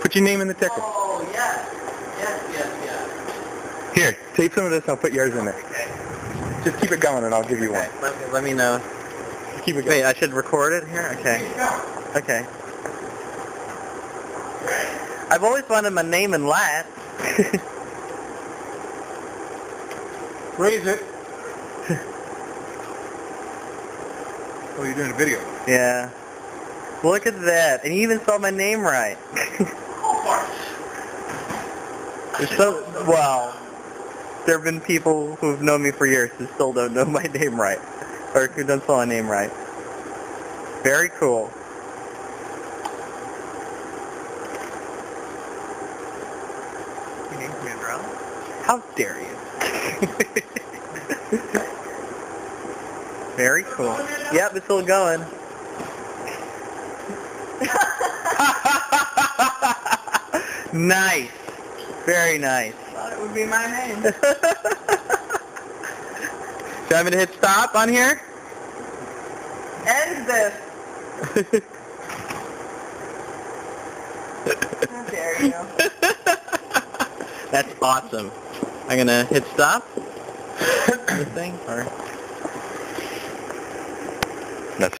Put your name in the ticker. Oh, yes. Yes. Here, take some of this and I'll put yours in there. Okay. Just keep it going and I'll give you one. Let me know. Just keep it going. Wait, I should record it here? Okay. Okay. I've always wanted my name in last. Raise it. Oh, you're doing a video. Yeah. Look at that. And you even spelled my name right. Well, there have been people who've known me for years who still don't know my name right. Or who don't spell my name right. Very cool. Your name's Mandel? How dare you? Very cool. Yep, it's still going. Nice. Very nice. Thought it would be my name. Do you want me to hit stop on here? End this. How dare you? That's awesome. I'm gonna hit stop. This thing, or